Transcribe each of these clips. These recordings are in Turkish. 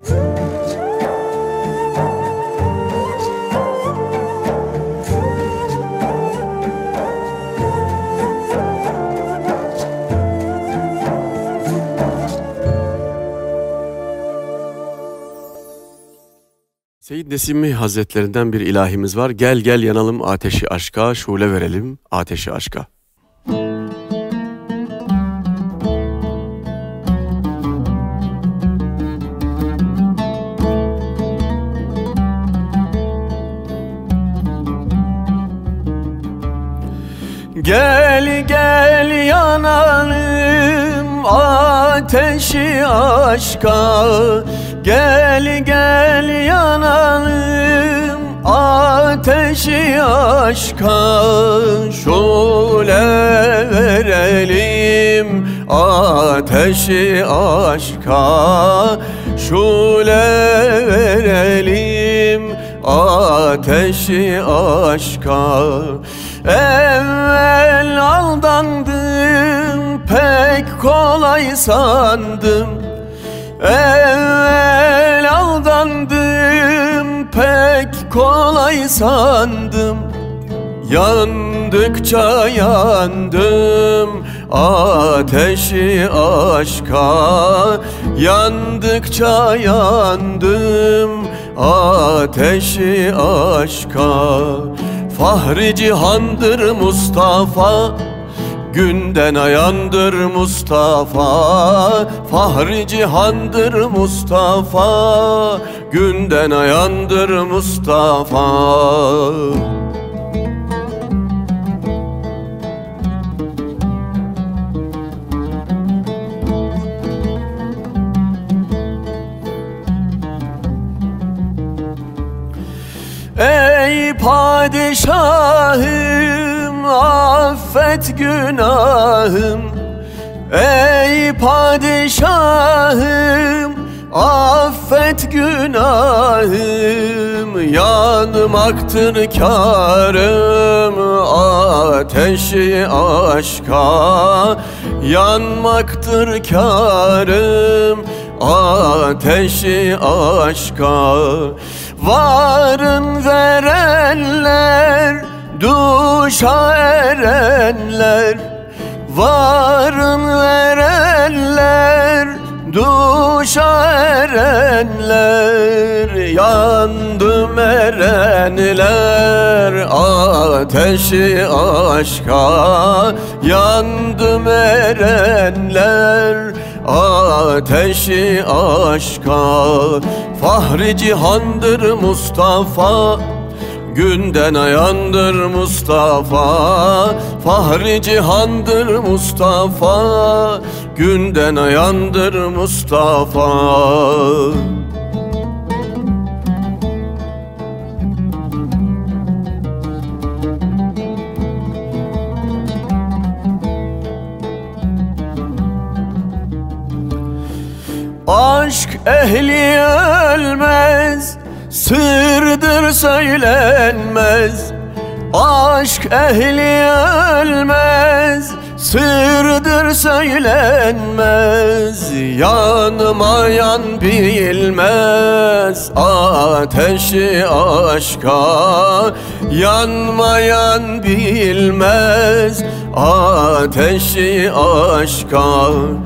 Seyyid Nesimi Hazretlerinden bir ilahimiz var. Gel gel yanalım ateşi aşka, şule verelim ateşi aşka. Gel gel yanalım ateşi aşka, gel gel yanalım ateşi aşka, şule verelim ateşi aşka, şule verelim ateşi aşka. Evvel aldandım, pek kolay sandım. Evvel aldandım, pek kolay sandım. Yandıkça yandım ateşi aşka, yandıkça yandım ateşi aşka. Fahri cihandır Mustafa, günden ayandır Mustafa. Fahri cihandır Mustafa, günden ayandır Mustafa. Ey padişahım, affet günahım. Ey padişahım, affet günahım. Yanmaktır kârım ateşi aşka, yanmaktır kârım ateşi aşka. Varın verenler, duşa erenler. Varın verenler, duşa erenler. Yandım erenler ateşi aşka, yandım erenler ateşi aşka. Fahri cihandır Mustafa, günden ayandır Mustafa. Fahri cihandır Mustafa, günden ayandır Mustafa. Aşk ehli ölmez, sırdır söylenmez. Aşk ehli ölmez, sırdır söylenmez. Yanmayan bilmez ateşi aşka, yanmayan bilmez ateşi aşka.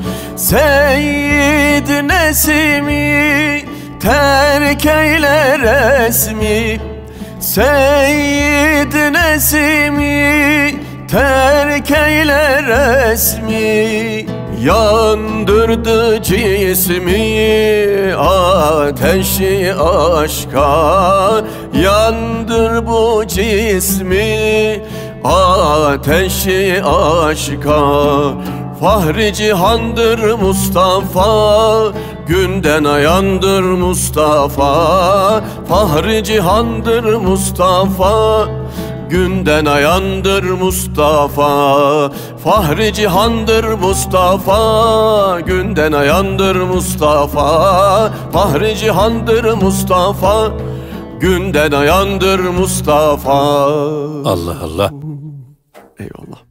Seyyid Nesimi terk eyle resmi, Seyyid Nesimi terk eyle resmi. Yandırdı cismi ateşi aşka, yandır bu cismi ateşi aşka. Fahri cihandır Mustafa, günden ayandır Mustafa. Fahri cihandır Mustafa, günden ayandır Mustafa. Fahri cihandır Mustafa, günden ayandır Mustafa. Fahri cihandır Mustafa, günden ayandır Mustafa. Allah Allah. Eyvallah.